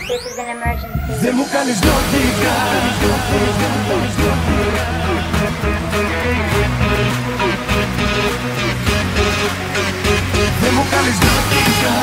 This is an emergency. Δεν μου κάνεις λογικά. Δεν μου κάνεις λογικά.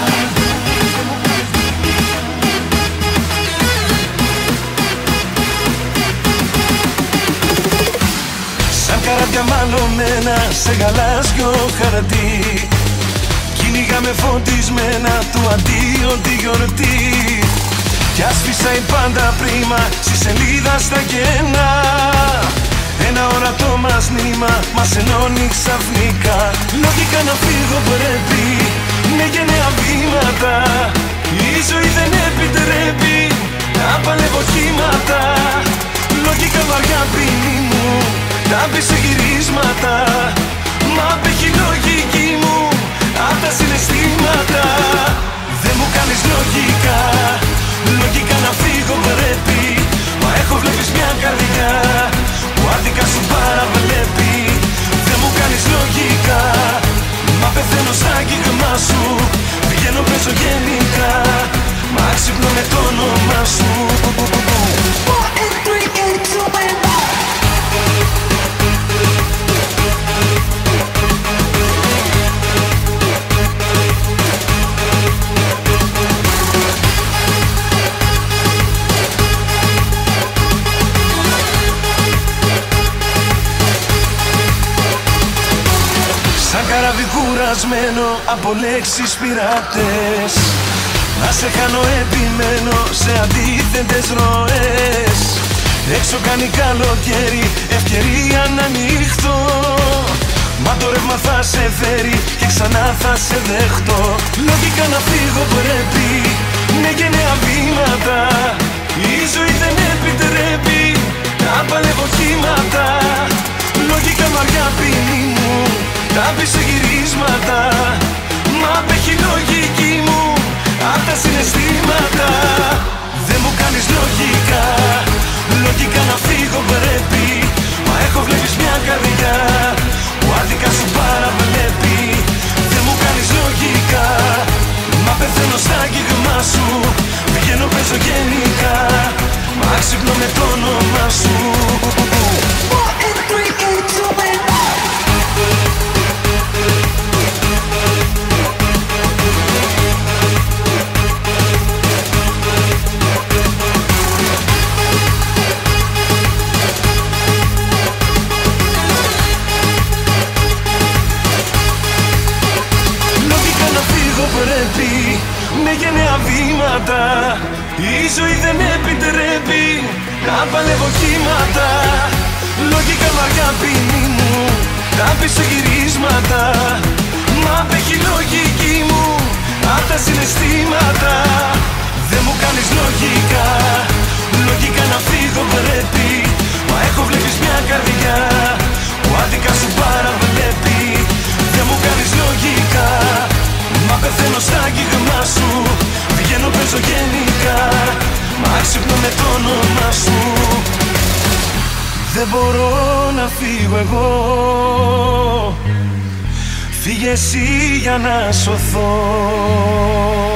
Σαν καράβια μαλωμένα σε γαλάζιο χαρτί, κυνηγάμε φωτισμένα του αντίο τη γιορτή. Κι άσφισα η πάντα πρίμα στη σελίδα στα κενά. Ένα ορατό μας νήμα μας ενώνει ξαφνικά. Λογικά να φύγω πρέπει με γενναία βήματα. Η ζωή δεν επιτρέπει να παλεύω κύματα. Λογικά βαριά ποινή μου να μπει σε γυρίσματα. Μα απέχει η λογική μου απ' τα συναισθήματα. Δεν μου κάνεις λογικά. Λογικά να φύγω πρέπει, μα έχω βλέπεις μια καρδιά που άδικα σου παραβλέπει. Δεν μου κάνεις λογικά, μα πεθαίνω στα κύγμα σου. Πηγαίνω παίζω γενικά, μα ξυπνώ με το όνομά σου. Σαν καράβι κουρασμένο από λέξεις πειρατές, να σε χάνω επιμένω σε αντίθετες ροές. Έξω κάνει καλοκαίρι, ευκαιρία να ανοιχτώ. Μα το ρεύμα θα σε φέρει και ξανά θα σε δεχτώ. Λογικά να φύγω πρέπει με γενναία βήματα. Η ζωή δεν επιτρέπει να παλεύω κύματα. Λογικά βαριά ποινή μου τα μπει σε γυρίσματα. Μα απέχει η λογική μου απ' τα συναισθήματα. Δεν μου κάνεις λογικά. Λογικά να φύγω πρέπει, μα έχω βλέπεις μια καρδιά που άδικα σου παραβλέπει. Δεν μου κάνεις λογικά, μα πεθαίνω στα αγγίγμα σου. Πηγαίνω παίζω γενικά, μα ξυπνώ με το όνομά σου. Πρέπει με γενναία βήματα. Η ζωή δεν επιτρέπει να παλεύω κύματα. Λογικά βαριά ποινή μου τα μπει σε γυρίσματα. Μα απέχει η λογική μου απ' τα συναισθήματα. Δεν μου κάνεις λογικά. Λογικά να φύγω πρέπει, μα έχω βλέπεις μια καρδιά που άδικα σου παραβλέπει. Δεν μου κάνεις λογικά, μα πεθαίνω στα αγγίγμα σου. Βγαίνω παίζω γενικά, μα ξυπνώ με το όνομά σου. Δεν μπορώ να φύγω εγώ, φύγε εσύ για να σωθώ.